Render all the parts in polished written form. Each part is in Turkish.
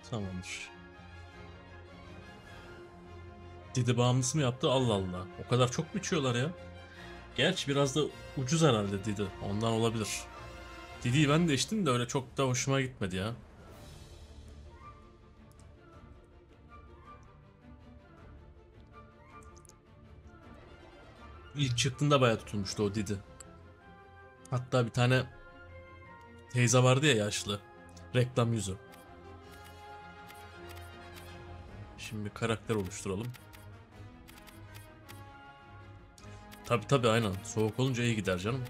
Tamamdır. Didi bağımlısı mı yaptı? Allah Allah. O kadar çok mu içiyorlar ya? Gerçi biraz da ucuz herhalde Didi. Ondan olabilir. Didi'yi ben de içtim de öyle çok da hoşuma gitmedi ya. İlk çıktığında bayağı tutulmuştu o Didi. Hatta bir tane teyze vardı ya, yaşlı. Reklam yüzü. Şimdi bir karakter oluşturalım. Tabi aynen. Soğuk olunca iyi gider canım.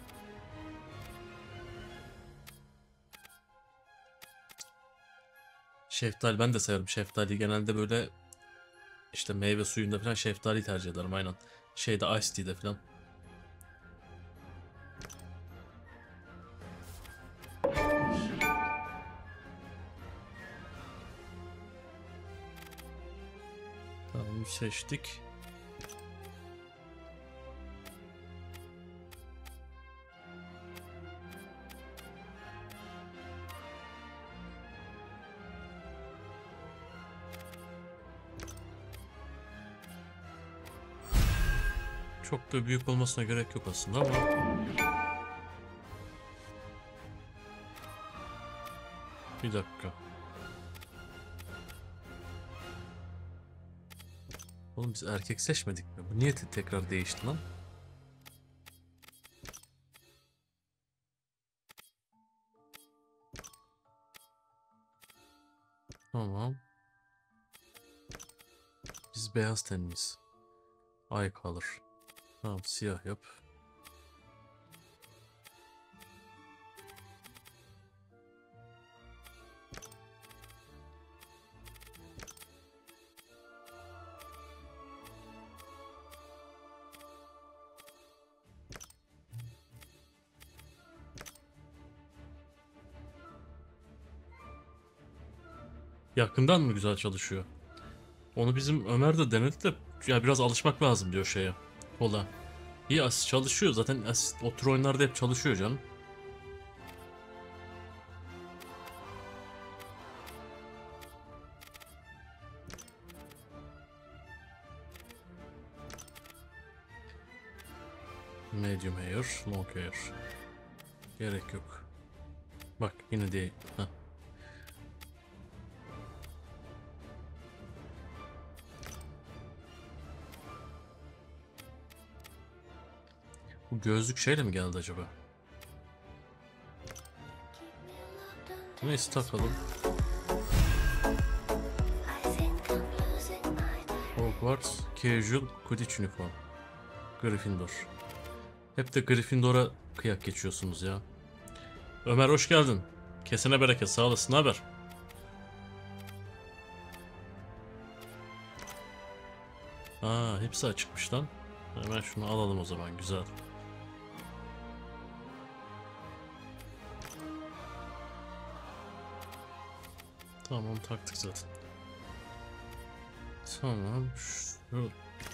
Şeftali ben de severim. Şeftali genelde böyle işte meyve suyunda falan şeftali tercih ederim aynen. Şeyde Ice Tea'de falan. Tamam, seçtik. Çok da büyük olmasına gerek yok aslında ama. Bir dakika. Oğlum biz erkek seçmedik mi? Bu niye tekrar değişti lan? Tamam. Biz beyaz tenliyiz. Ay kalır. Tamam, siyah yap. Yakından mı güzel çalışıyor? Onu bizim Ömer de denedi de ya biraz alışmak lazım diyor şeye. Kola. İyi, asist çalışıyor zaten, asist o tür oyunlarda hep çalışıyor canım. Medium hair, long hair. Gerek yok. Bak yine değil. Heh. Bu gözlük şeyle mi geldi acaba? Neyse takalım. Hogwarts Casual Quidditch Uniform. Gryffindor. Hep de Gryffindor'a kıyak geçiyorsunuz ya. Ömer hoş geldin. Kesene bereket, sağ olasın, haber? Aa, hepsi açıkmış lan. Hemen şunu alalım o zaman, güzel. Tamam, taktık zaten. Tamam. Şu...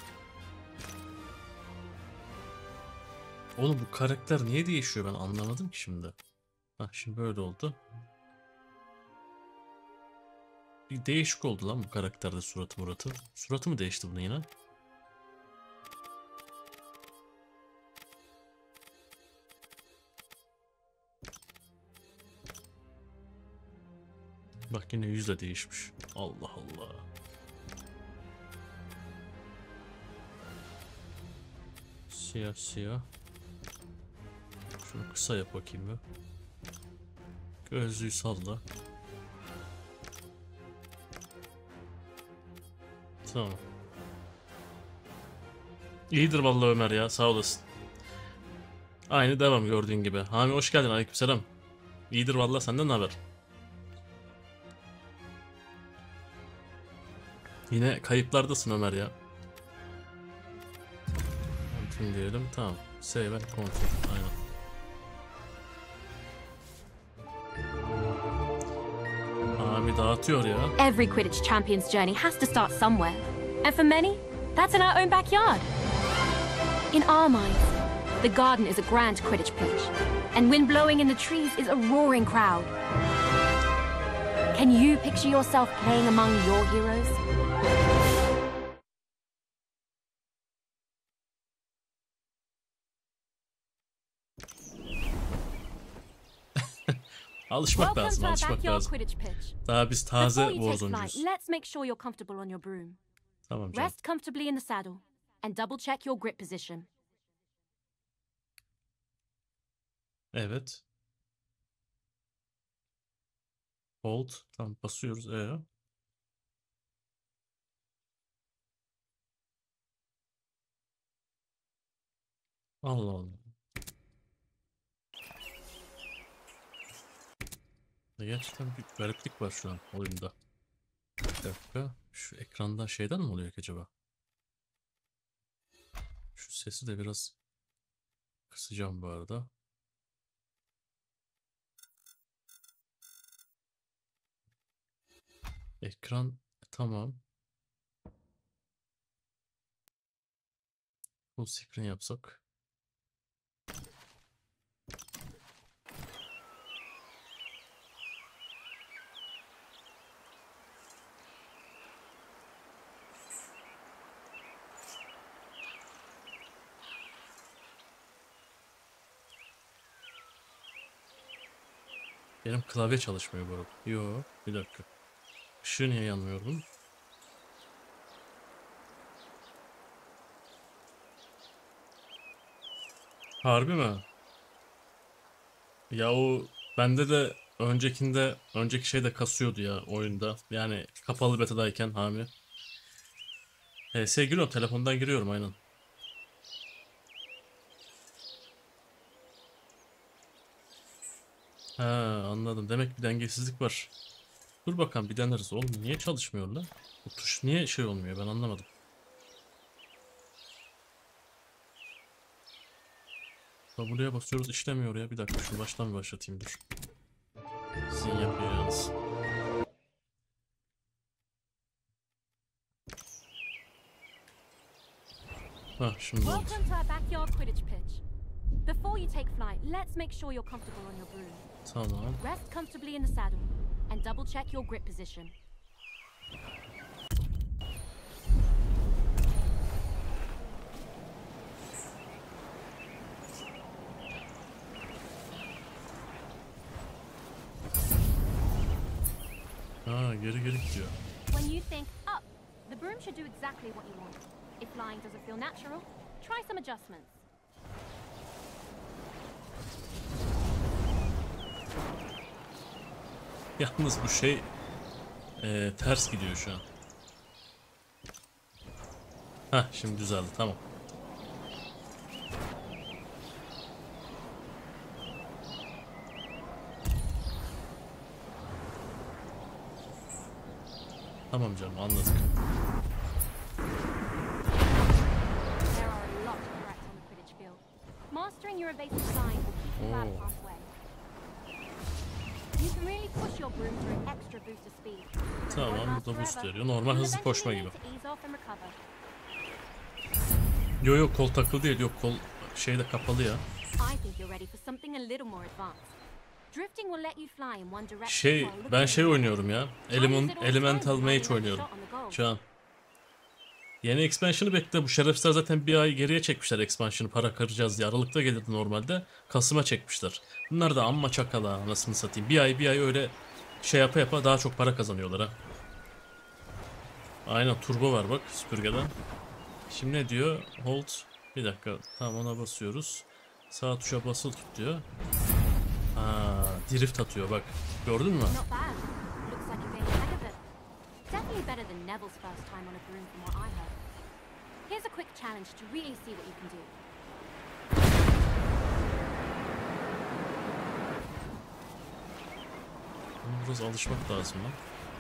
Oğlum bu karakter niye değişiyor, ben anlamadım ki şimdi. Hah, şimdi böyle oldu. Bir değişik oldu lan bu karakterde, suratı muratı. Suratı mı değişti bunun yine? Bak yine yüz de değişmiş. Allah Allah. Siyah siyah. Şunu kısa yap bakayım ya. Gözlüğü salla. Tamam. İyidir vallahi Ömer ya, sağ olasın. Aynı devam gördüğün gibi. Hami hoş geldin, aleykümselam. İyidir vallahi, senden ne haber? Yine kayıplardasın Ömer ya. Continue diyelim, tamam. Save and continue, aynen. Abi dağıtıyor ya. Every Quidditch champion's journey has to start somewhere. And for many, that's in our own backyard. In our minds, the garden is a grand Quidditch pitch. And wind blowing in the trees is a roaring crowd. Can you picture yourself playing among your heroes? Alışmak Welcome lazım, to our alışmak backyard lazım. Quidditch pitch. Daha biz taze Before you take Warzone'cuyuz. flight, let's make sure you're comfortable on your broom. Tamam canım. Rest comfortably in the saddle and double check your grip position. Evet. Hold. Tamam basıyoruz. Allah Allah. Gerçekten bir gariplik var şu an oyunda. Bir dakika. Şu ekranda şeyden mi oluyor ki acaba? Şu sesi de biraz kısacağım bu arada. Ekran tamam. Full screen yapsak. Benim klavye çalışmıyor bu arada. Yo, bir dakika. Işığı niye yanmıyor bunun? Harbi mi? Ya o bende de önceki şeyde kasıyordu ya oyunda. Yani kapalı betadayken Hami. Giriyorum, telefondan giriyorum aynen. Ha, anladım. Demek bir dengesizlik var. Dur bakalım bir deneriz. Oğlum niye çalışmıyor lan? Bu tuş niye şey olmuyor, ben anlamadım. W'ye basıyoruz, işlemiyor ya. Bir dakika şunu baştan bir başlatayım, dur. Sizin yapacağınız. Ha şimdi oldu. Welcome to our backyard Quidditch pitch. Before you take flight, let's make sure you're comfortable on your broom. Tamam. Rest comfortably in the saddle and double check your grip position. Ha, geri gidiyor. When you think up, the broom should do exactly what you want. If flying doesn't feel natural, try some adjustments. Yalnız bu şey ters gidiyor şu an. Hah, şimdi düzeldi, tamam. Tamam canım, anladık. There are a lot of threats on the Quidditch field. Mastering your evasive flying will keep you out of harm's way. You can really push your broom through an extra boost of speed. Tamam, bu da boost veriyor. Normal hızlı koşma gibi. To ease off and recover. Yok kol takılı değil, yok kol şeyde kapalı ya. I think you're ready for something a little more advanced. Drifting will let you fly in one direction. Ben oynuyorum ya. Elemental Mage oynuyorum şu an. Yeni expansion'ı bekle. Bu şerefsizler zaten bir ay geriye çekmişler expansion'ı, para karacağız diye. Aralıkta gelirdi normalde. Kasım'a çekmişler. Bunlar da amma çakala, anasını satayım. Bir ay öyle şey yapa daha çok para kazanıyorlar ha. Aynen, turbo var bak süpürgeden. Şimdi ne diyor? Hold. Bir dakika. Tamam, ona basıyoruz. Sağ tuşa basılı tut diyor. Ha, drift atıyor bak. Gördün mü? Not bad. Looks like you're getting the hang of it. Definitely better than Neville's first time on a broom from what I heard. Here's a quick challenge to really see what you can do. Biraz alışmak lazım lan.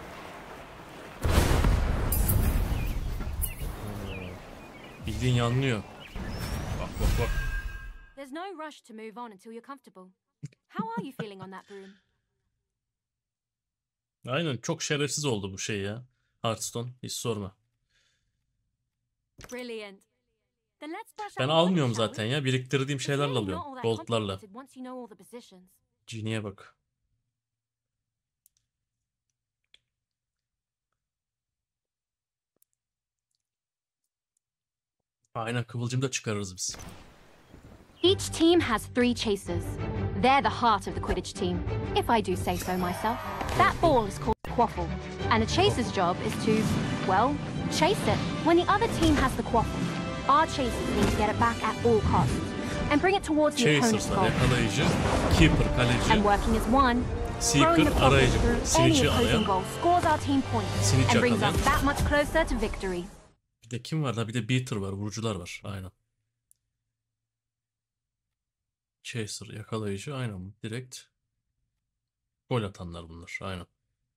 Bildiğin yanlıyor. Bak. There's no rush to move on until you're comfortable. How are you feeling on that broom? Aynen, çok şerefsiz oldu bu şey ya. Hearthstone, hiç sorma. Brilliant. Then let's brush Ben our almıyorum bodies, shall zaten we? ya. Biriktirdiğim It's şeylerle really alıyorum. not all that Gold'larla. complicated once you know all the positions. Genie'ye bak. Aynen, kıvılcım da çıkarırız biz. Each team has 3 chasers. They're the heart of the Quidditch team, if I do say so myself. That ball is called quaffle, and a chaser's job is to, well, chase it. When the other team has the quaffle, our chasers need to get it back at all costs and bring it towards the opponent's Chasers'lar goal. yakalayıcı, keeper kaleci, And working as one, seeker throwing the quaffle arayıcı, through any snitch'i opposing arayan, goal scores our team points snitch and brings yakalayan. us that much closer to victory. Bir de kim var da, bir de beater var, vurucular var. Aynen. Chaser yakalayıcı, aynen, direkt gol atanlar bunlar, aynen.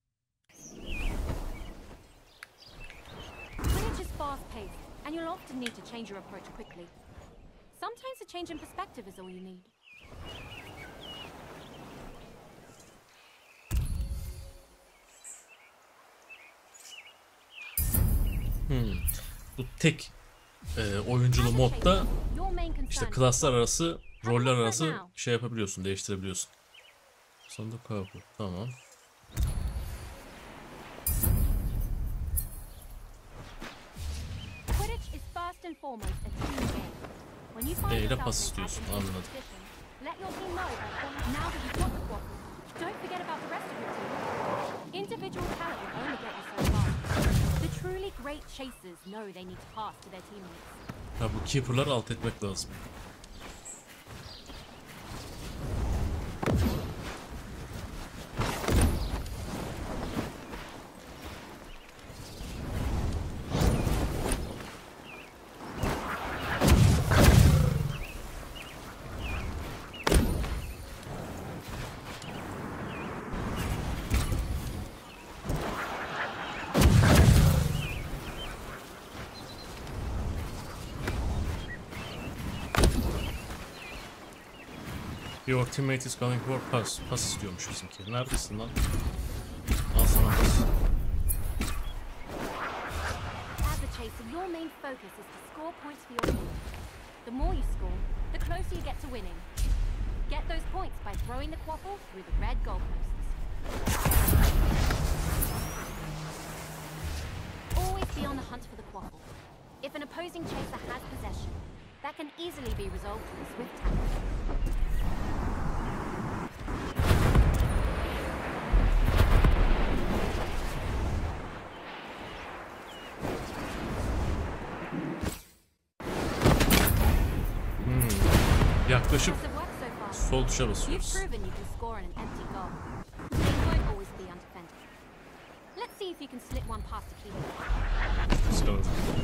Quidditch is fast-paced, and you'll often need to change your approach quickly. Sometimes a change in perspective is all you need. Bu tek oyunculu modda işte klaslar arası, roller arası şey yapabiliyorsun, değiştirebiliyorsun. Sandık kapı, tamam. Quidditch is first and foremost a team game. When you find ile yourself pas in istiyorsun, advantageous anladım. position, let your team know that now that you've got the quaffle, don't forget about the rest of your team. Individual talent will only get you so far. The truly great chasers know they need to pass to their teammates. Ha, bu keeper'ları alt etmek lazım. Your teammate is calling for pass. Pas istiyormuş bizimki. Neredesin lan? Al sana pas. As a chaser, your main focus is to score points for your team. The more you score, the closer you get to winning. Get those points by throwing the quaffle through the red goalposts. Always be on the hunt for the quaffle. If an opposing chaser has possession, that can easily be resolved with a swift tackle. Yaklaşıp Impressive work so far. sol tuşa You've basıyoruz. proven you can score on an empty goal. They won't always be undefended. Let's see if you can slip one past a keeper. Let's go.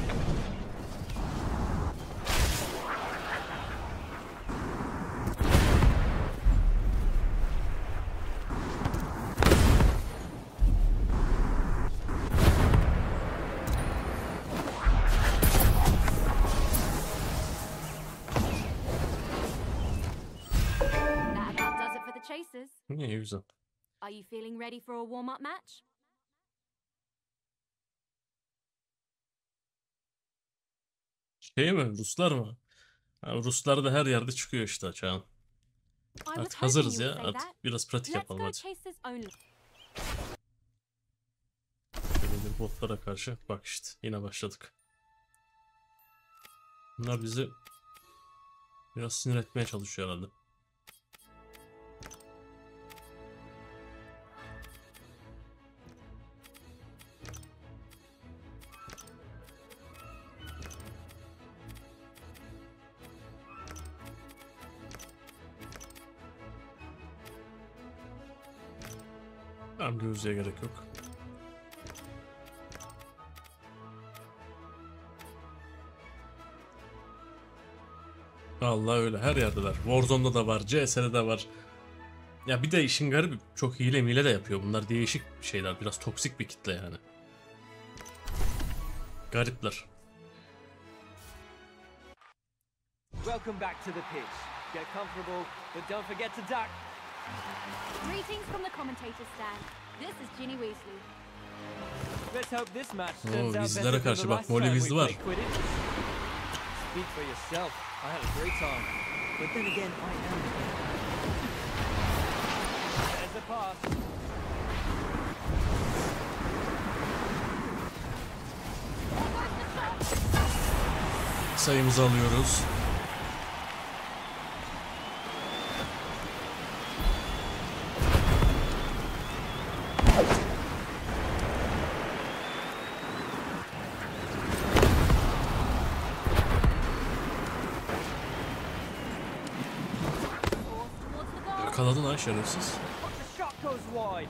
That about does it for the chasers. İyi, güzel. Are you feeling ready for a warm-up match? Şey mi? Ruslar mı? Ha, Ruslar da her yerde çıkıyor işte Çağan. I was Artık hoping hazırız you ya. would say Artık that. biraz pratik Let's yapalım go hadi. chasers only. Şöyle bir botlara karşı. Bak işte yine başladık. Bunlar bizi biraz sinir etmeye çalışıyor herhalde. Ambiyozya gerek yok. Vallahi öyle, her yerdeler. Warzone'da da var, CS'de de var. Ya bir de işin garibi, çok hile mile de yapıyor. Bunlar değişik şeyler, biraz toksik bir kitle yani. Garipler. Welcome back to the pitch. Get comfortable, but don't forget to duck. Greetings from the commentator's stand. This is Ginny Weasley. Let's hope this match Oo, turns out Weasley'lere better than karşı the bak, last Molly time we Weasley var. played Quidditch. Speak for yourself. I had a great time. But then again, I am. There's a pass. sayımızı alıyoruz. Yakaladın ha şerefsiz. The shot goes wide.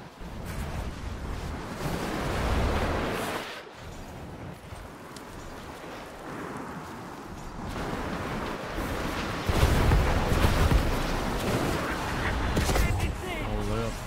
Allah yaptı.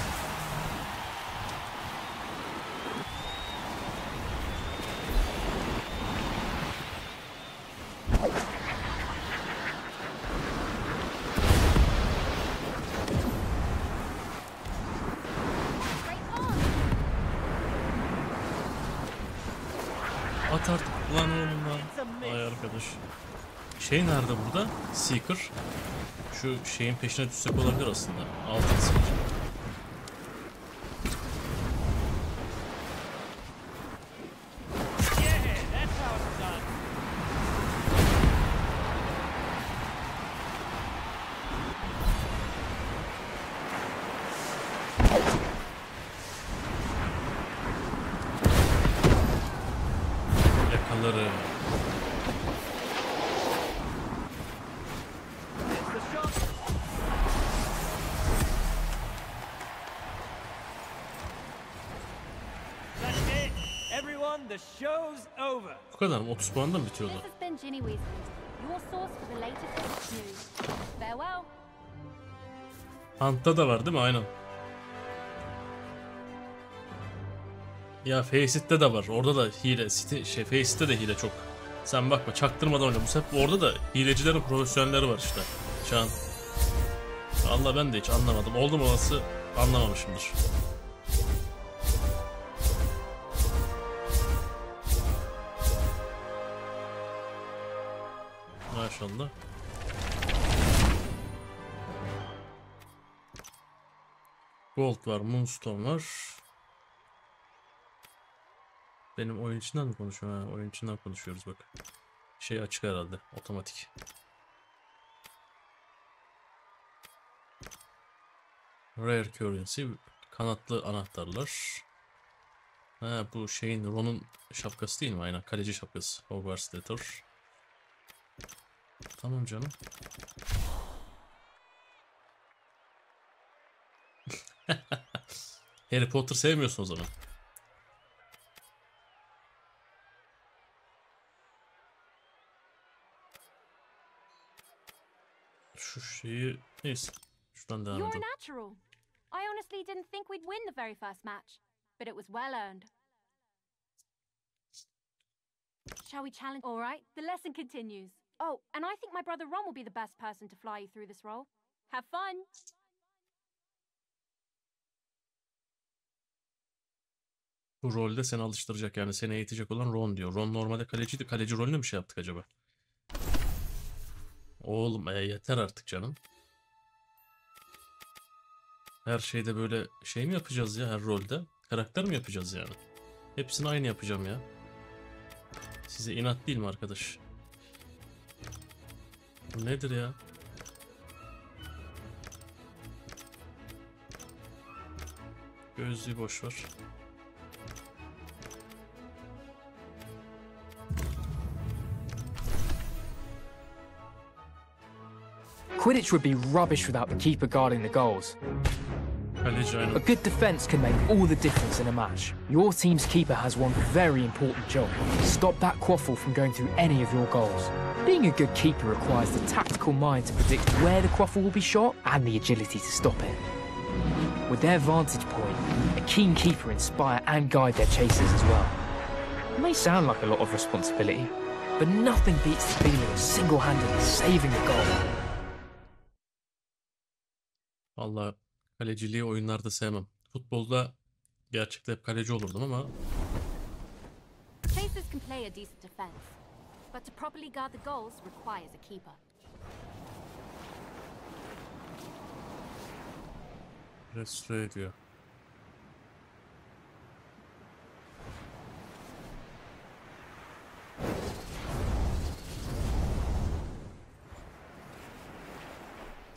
At artık lan oğlum lan. Ay arkadaş. Şey nerede burada? Seeker. Şu şeyin peşine düşsek olabilir aslında. Altın Seeker. Yeah, that's how it's done. Yakalarım. It's the shot. That's it. Everyone, the show's over. Bu kadar mı? 30 puandan bitiyordu. This has been Ginny Weasley, your source for the latest Quidditch news. Farewell. Hunt'ta da var değil mi? Aynen. Ya Facet'te de var. Orada da hile. Facet'te de hile çok. Sen bakma çaktırmadan oyna. Bu sefer orada da hilecilerin profesyonelleri var işte. Çağın. Allah ben de hiç anlamadım. Oldum olası anlamamışımdır. Maşallah. Gold var, Moonstone var. Benim oyun içinden mi konuşuyorum? Ha, oyun içinden konuşuyoruz bak. Şey açık herhalde, otomatik. Rare Currency, kanatlı anahtarlar. Ha bu şeyin, Ron'un şapkası değil mi? Aynen, kaleci şapkası. Hogwarts Letter. Tamam canım. Harry Potter sevmiyorsun o zaman. Şu şeyi neyse. Şuradan devam You're a edelim. natural. I honestly didn't think we'd win the very first match, but it was well earned. Shall we challenge? All right, the lesson continues. Oh, and I think my brother Ron will be the best person to fly you through this role. Have fun. Bu rolde seni alıştıracak, yani seni eğitecek olan Ron diyor. Ron normalde kaleciydi. Kaleci rolüne mi şey yaptık acaba? Oğlum yeter artık canım. Her şeyde böyle şey mi yapacağız ya, her rolde? Karakter mi yapacağız yani? Hepsini aynı yapacağım ya. Size inat değil mi arkadaş? Bu nedir ya? Gözlüğü boş ver. Quidditch would be rubbish without the keeper guarding the goals. Kaleci A aynen. good defence can make all the difference in a match. Your team's keeper has one very important job. Stop that quaffle from going through any of your goals. Being a good keeper requires the tactical mind to predict where the quaffle will be shot and the agility to stop it. With their vantage point, a keen keeper inspire and guide their chasers as well. It may sound like a lot of responsibility, but nothing beats the feeling of single-handedly saving a goal. Vallahi kaleciliği oyunlarda sevmem. Futbolda gerçekten hep kaleci olurdum ama Chasers can play a decent defense, but to properly guard the goals requires a keeper. restore ediyor.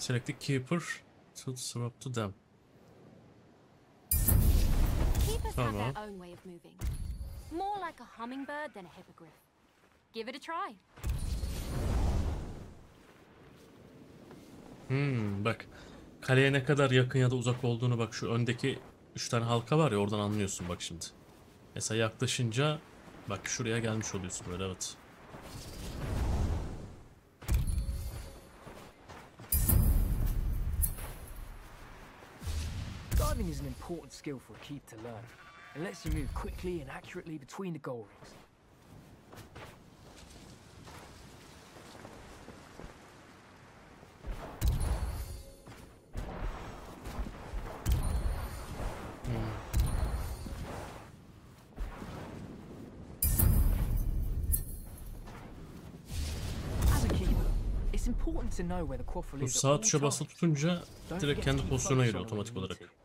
Select the keeper to swap to them. Keepers have Tamam. their own way of moving. More like a hummingbird than a hippogriff. Give it a try. Bak. Kaleye ne kadar yakın ya da uzak olduğunu bak, şu öndeki 3 tane halka var ya, oradan anlıyorsun bak şimdi. Mesela yaklaşınca bak şuraya gelmiş oluyorsun böyle, evet. Diving is an important skill for a keeper to learn. It lets you move quickly and accurately between the goal rings. As a keeper, it's important to know where the quaffle Bu is at sağ all tuşa basılı times. tutunca Don't direkt forget kendi to keep pozisyonuna focus geliyor on it otomatik when you olarak. need to.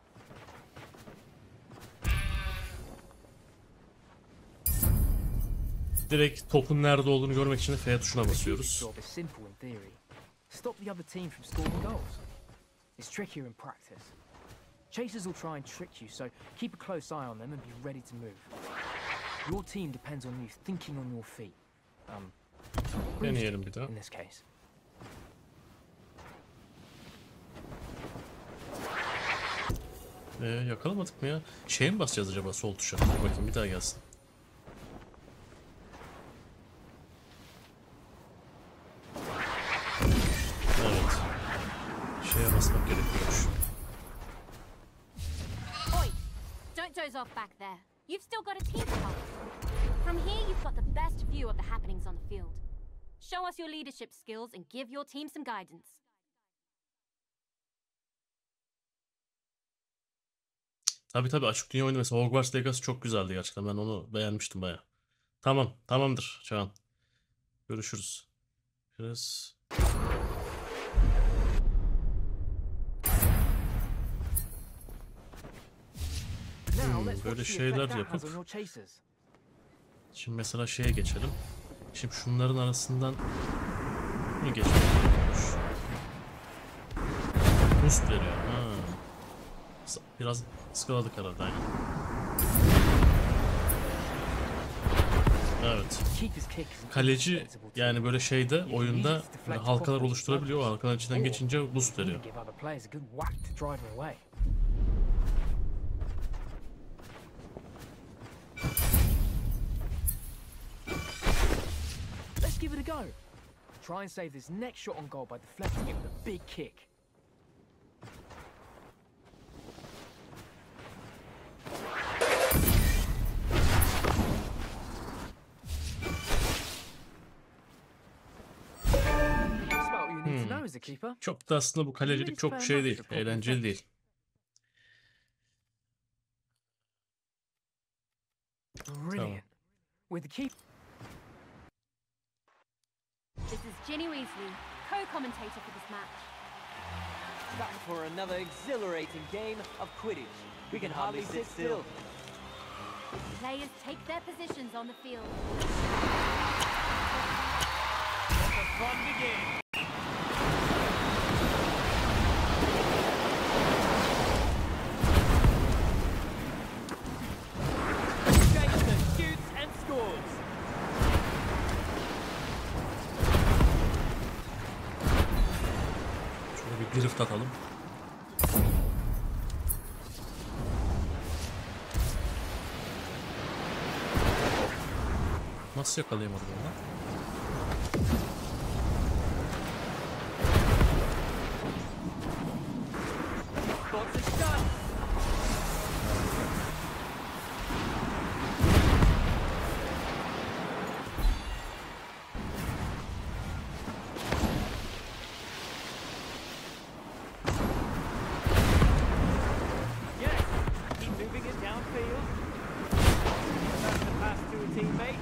Direkt topun nerede olduğunu görmek için de F tuşuna The keeper's basıyoruz. job is simple in theory. Stop the other team from scoring goals. It's trickier in practice. Chasers will try and trick you, so keep a close eye on them and be ready to move. Your team depends on you thinking on your feet. Deneyelim bir daha. In this case. Yakalamadık mı ya? Şeye mi basacağız acaba, sol tuşa? Dur bakayım bir daha gelsin. Evet. Şeye basmak gerekiyormuş. Oi! Don't doze off back there. You've still got a team to help. From here, you've got the best view of the happenings on the field. Show us your leadership skills and give your team some guidance. Tabii açık dünya oyunu mesela Hogwarts Legacy çok güzeldi gerçekten. Ben onu beğenmiştim baya. Tamamdır Çağan. Görüşürüz. Biraz... Now let's böyle watch the şeyler effect that has yapıp- on your chasers. Şimdi mesela şeye geçelim. Şimdi şunların arasından bunu geçmek gerekiyormuş. Boost veriyor. Ha. Biraz ıskaladık herhalde. Aynen. Evet. Keeper's kick is an Kaleci indispensable tool. yani böyle şeyde, You can oyunda use it to deflect böyle halkalar quaffles oluşturabiliyor. O with halkaların içinden Or geçince boost even veriyor. give other players a good whack to drive them away. Let's give it a go. Try and save this next shot on goal by deflecting it with a big kick. That's about all you need to know as a keeper. Çok da aslında bu kalecilik çok şey değil. Eğlenceli değil. Brilliant. With the keeper. This is Ginny Weasley, co-commentator for this match. Back for another exhilarating game of Quidditch. We can hardly sit still. Players take their positions on the field. Let the fun begin. Jason shoots and scores. Şöyle bir drift atalım. Nasıl yakalayamadım onu? Spots a shot. Yes, keep moving it downfield. That's the pass to a teammate.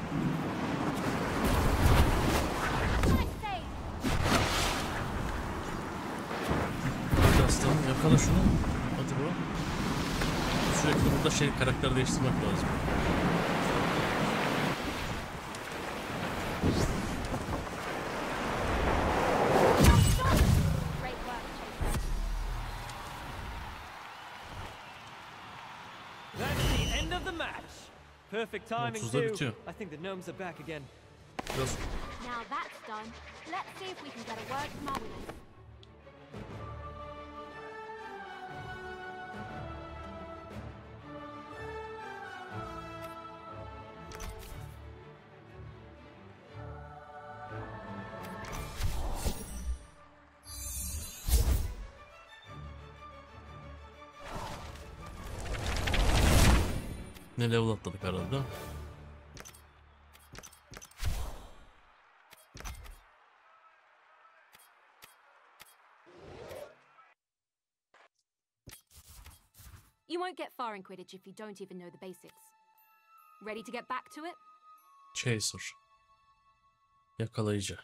Nice save! Hadi aslanım yakala şunu. Hadi bu. Sürekli burada şey, karakter değiştirmek lazım. Great work, Chaser. End of the match. Perfect timing 30'da too. bitiyor. I think the gnomes are back again. Biraz Now that's done. Let's see if we can get a word from our winners. ne level atladık herhalde. You won't get far in Quidditch if you don't even know the basics. Ready to get back to it? Chaser. Yakalayıcı.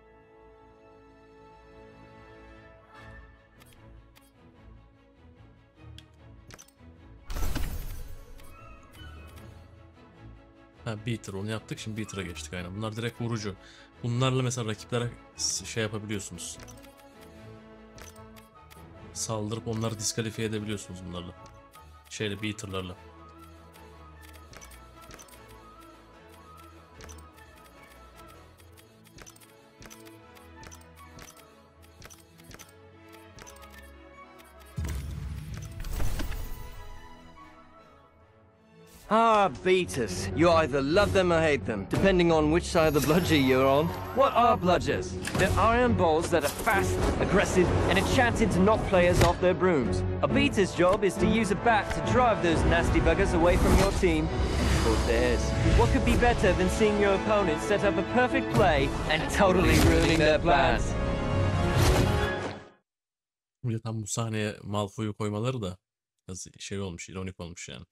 Ha, Beater onu yaptık, şimdi Beater'a geçtik aynen. Bunlar direkt vurucu. Bunlarla mesela rakiplere şey yapabiliyorsunuz. Saldırıp onları diskalifiye edebiliyorsunuz bunlarla. Şeyle, Beater'larla. Ah, beaters. You either love them or hate them, depending on which side of the bludger you're on. What are bludgers? They're iron balls that are fast, aggressive, and enchanted to knock players off their brooms. A beater's job is to use a bat to drive those nasty buggers away from your team and toward theirs. What could be better than seeing your opponent set up a perfect play and totally ruining their plans? Bir de tam bu sahneye Malfoy'u koymaları da biraz şey olmuş, ironik olmuş yani.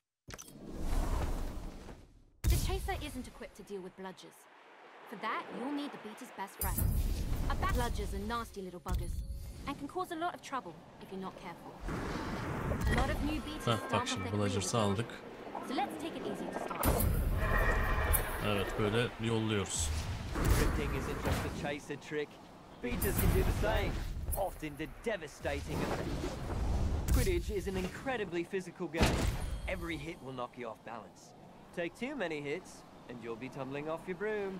The Chaser isn't equipped to deal with bludgers. For that, you'll need the Beater's best friend. Bludgers are nasty little buggers and can cause a lot of trouble if you're not careful. A lot of new Beaters Heh, bak şimdi Bludgers'ı aldık. So let's take it easy to start. Evet, böyle yolluyoruz. Drifting isn't just a chaser trick. Beaters can do the same, often to devastating effect. Quidditch is an incredibly physical game. Every hit will knock you off balance. Take too many hits, and you'll be tumbling off your broom.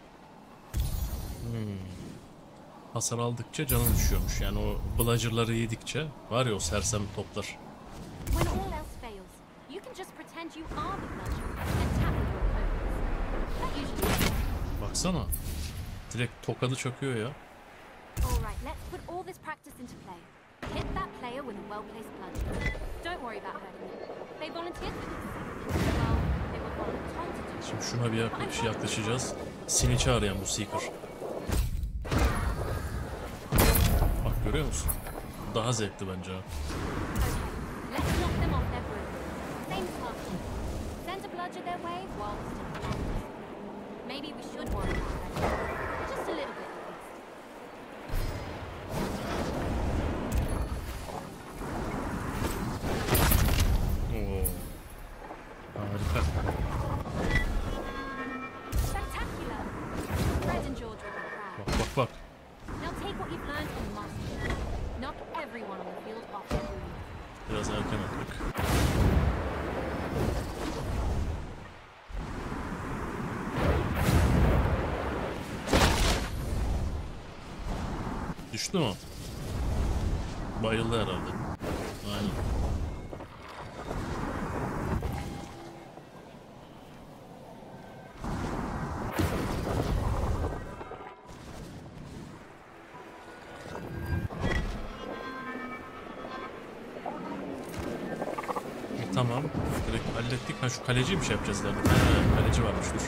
Hasar aldıkça canın düşüyormuş. Yani o bludger'ları yedikçe var ya o sersem toplar. When all else fails, you can just pretend you are the bludger and tap with your opponents. That usually works. Baksana. Direkt tokadı çakıyor ya. Alright, let's put all this practice into play. Hit that player with a well-placed bludger. Don't worry about hurting them. They volunteered for this. Well, they were voluntold to do it. Şimdi şuna bir yaklaşacağız. Snitch'i arayan bu Seeker. Bak görüyor musun? Daha zevkli bence ha. Okay, let's knock them off their broom. Same as last time. Send a bludger their way while still blindness. Maybe we should worry about that. Just a little bit at least. Oo. Harika. Spectacular! Fred and George will be proud. Bak bak bak. Now take what you've learned and master it. Knock everyone on the field off their broom. Biraz erken attık. Düştü mü? Bayıldı herhalde. Aynen. Tamam. Direkt hallettik. Ha şu kaleciyi bir şey yapacağız derdik. Ha, kaleci varmış dur.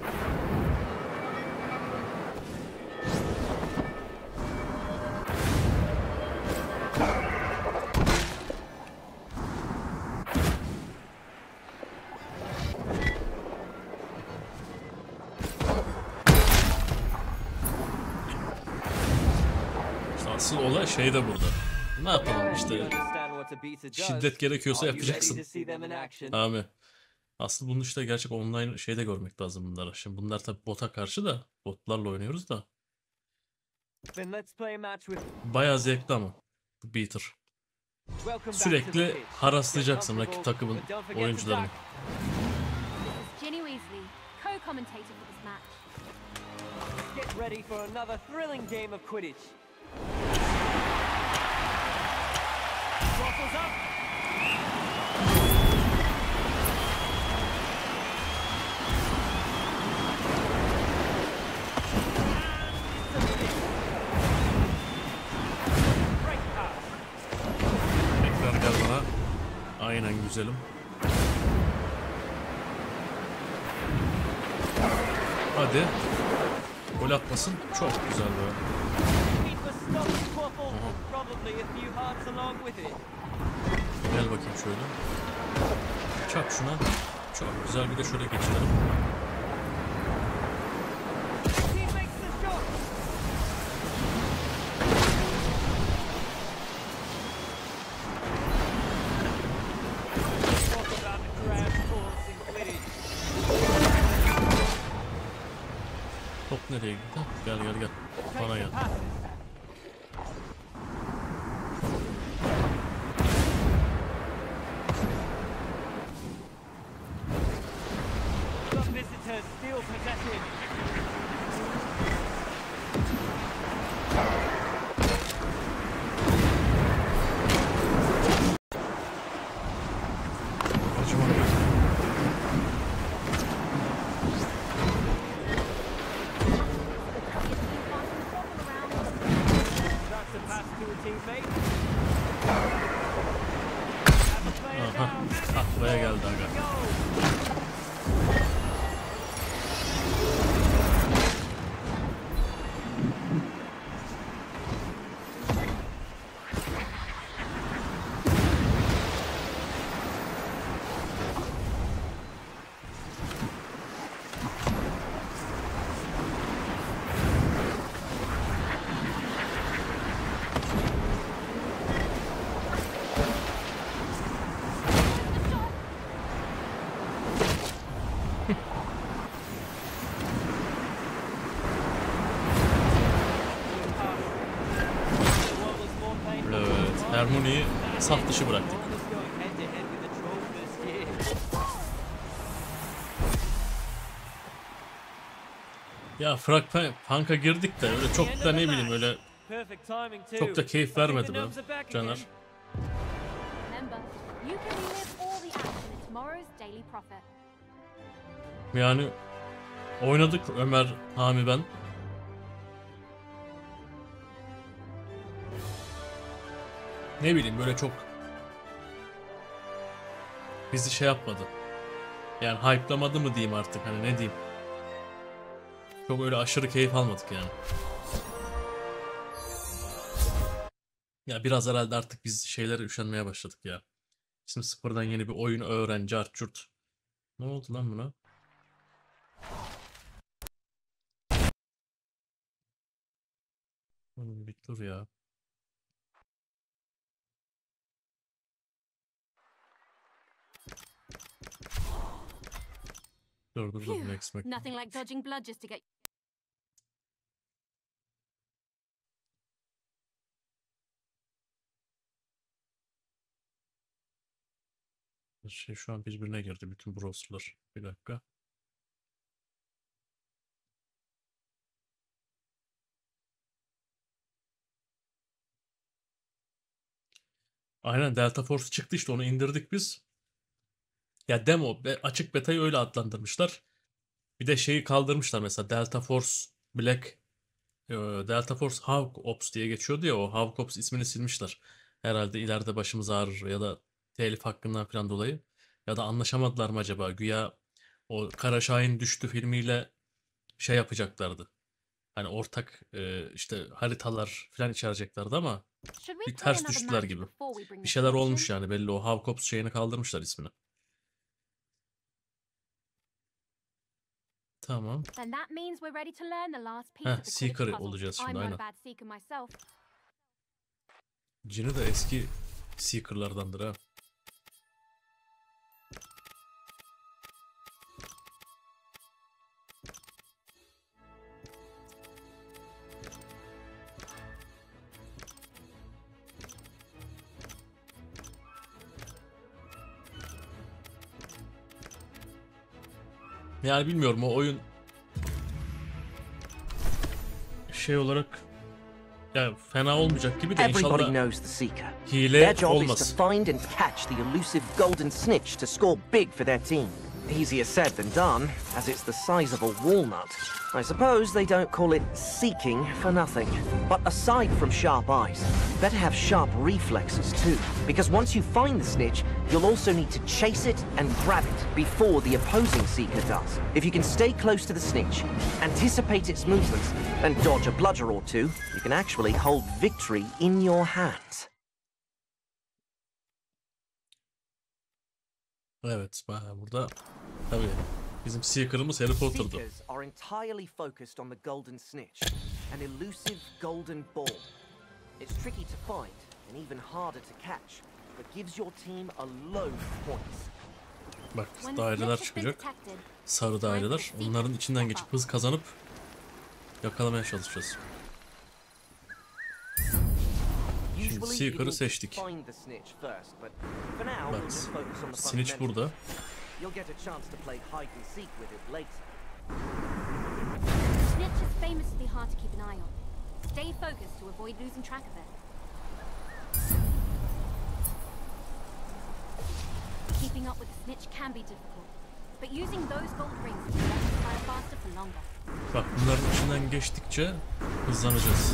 İşte asıl olay şey de burada. Ne yapalım işte. Şiddet gerekiyorsa yapacaksın. Abi. Asıl bunu işte gerçek online şeyde görmek lazım bunları. Şimdi bunlar tabi bota karşı da. Botlarla oynuyoruz da. Bayağı zevkli ama. Beater. Sürekli haraslayacaksın rakip takımın oyuncularını. Weasley, co-commentator for this match. Get ready for another thrilling game of Quidditch. Waffles up. Great pass. Tekrar gel bana. Aynen güzelim. Hadi. Gol atmasın. Çok güzel böyle. Keeper stops Quaffle, and probably a few hearts along with it. Gel bakayım şöyle. Çak şuna. Çok güzel, bir de şöyle geçirelim. He makes the shot. Talk about the crowd force in Quidditch. Top nereye gitti? Gel gel gel. Bana gel. Passes. The visitors still possession. Acıma gel. That's a pass to a teammate. Have a player Aha. down. Taklaya geldi aga. Goal. Evet. Hermione'yi saf dışı bıraktık. Ya Punk'a girdik de öyle çok da ne bileyim, öyle çok da keyif vermedi be Caner. Remember, you can relive all the action in tomorrow's Daily Prophet. Yani oynadık Ömer, Hami, ben. Ne bileyim, böyle çok bizi şey yapmadı. Yani hype'lamadı mı diyeyim artık, hani ne diyeyim. Çok öyle aşırı keyif almadık yani. Ya biraz herhalde artık biz şeylere üşenmeye başladık ya. Şimdi sıfırdan yeni bir oyun öğren, cart curt. Ne oldu lan buna? Oğlum bir dur ya. Dur Phew, next Mac. nothing like dodging blood just to get. Şey şu an birbirine girdi bütün browserlar. Bir dakika. Aynen, Delta Force çıktı işte, onu indirdik biz. Ya demo, açık beta'yı öyle adlandırmışlar. Bir de şeyi kaldırmışlar mesela, Delta Force Black, Delta Force Hawk Ops diye geçiyordu ya, o Hawk Ops ismini silmişler. Herhalde ileride başımız ağrır ya da telif hakkından falan dolayı. Ya da anlaşamadılar mı acaba? Güya o Kara Şahin Düştü filmiyle şey yapacaklardı. Hani ortak işte haritalar falan içereceklerdi ama Should we bir play ters another düştüler match gibi. before we bring Bir the şeyler Quidditch olmuş in? yani, belli, o Hawk Ops şeyini kaldırmışlar ismini. Tamam. Then that means we're ready to learn the last piece Heh, of the Quidditch Seeker puzzle. olacağız şimdi, I'm not aynen. a bad seeker myself. Cini de eski Seeker'lardandır ha. Yani bilmiyorum, o oyun şey olarak ya fena olmayacak gibi de Everybody inşallah knows the Seeker. Their hile job is olmaz. to find and catch the elusive golden snitch to score big for their team. Easier said than done, as it's the size of a walnut. I suppose they don't call it seeking for nothing. But aside from sharp eyes, you better have sharp reflexes too. Because once you find the snitch, you'll also need to chase it and grab it before the opposing Seeker does. If you can stay close to the snitch, anticipate its movements, and dodge a bludger or two, you can actually hold victory in your hands. Evet, burada tabii bizim Seeker'ımız Harry Potter'dı. Seekers are entirely focused on the golden snitch, an elusive golden ball. It's tricky to find and even harder to catch, but gives your team a load of points. Bak, When the daireler snitch has been çıkacak. detected, Sarı daireler. Onların içinden geçip hız kazanıp yakalamaya çalışacağız. Şimdi Usually you Seeker'ı need to seçtik. find the snitch first, but for now we'll Bak, just focus on the Snitch fundamentals. burada. You'll get a chance to play hide and seek with it later. Snitch is famously hard to keep an eye on. Stay focused to avoid losing track of it. Keeping up with the snitch can be difficult, but using those gold rings will let you fire faster for longer. Bak, bunların içinden geçtikçe hızlanacağız.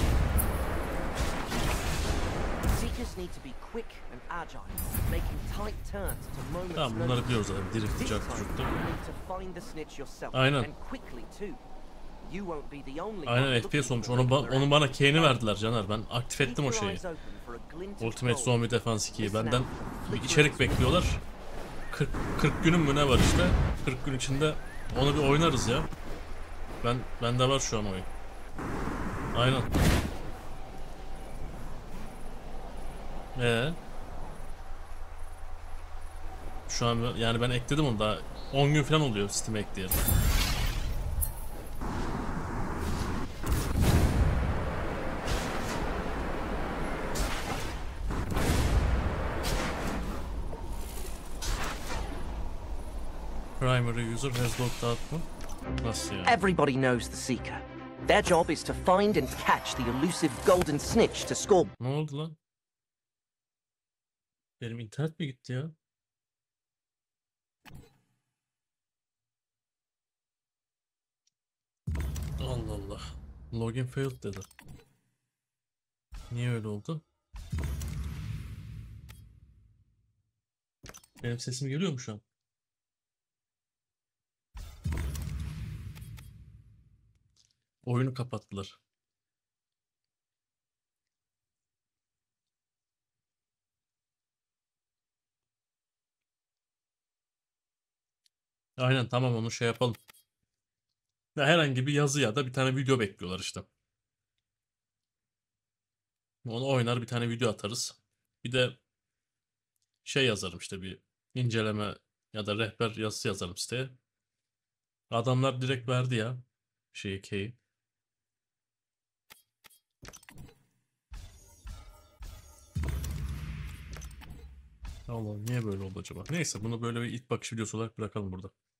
Seekers need to be quick and agile, making tight turns to moment's Tamam, bunları notice. biliyoruz zaten. Drift, This cart, time, curt. you need to find the snitch yourself, Aynen. and quickly too. You won't be the only Aynen, one FPS looking olmuş. for Onu, regular onu bana action. Kane'i verdiler Caner. Ben aktif ettim o Keep your şeyi. eyes open for a glint of Ultimate gold. Zombie Defense 2'yi. Listen Benden out for bir flickering içerik bekliyorlar. 40 günüm mü ne var işte. 40 gün içinde onu bir oynarız ya. Bende var şu an oyun. Aynen. Şu an yani ben ekledim onu, daha 10 gün falan oluyor Steam'e ekleyeli. Primary user has logged out mı? Nasıl yani? Everybody knows the Seeker. Their job is to find and catch the elusive golden snitch to score. Ne oldu lan? Benim internet mi gitti ya? Allah Allah. Login failed dedi. Niye öyle oldu? Benim sesim geliyor mu şu an? Oyunu kapattılar. Aynen, tamam, onu şey yapalım. Ya herhangi bir yazı ya da bir tane video bekliyorlar işte. Onu oynar, bir tane video atarız. Bir de şey yazarım işte, bir inceleme ya da rehber yazısı yazarım siteye. Adamlar direkt verdi ya şeyi, key'i. Allah, niye böyle oldu acaba? Neyse, bunu böyle bir ilk bakış videosu olarak bırakalım burada.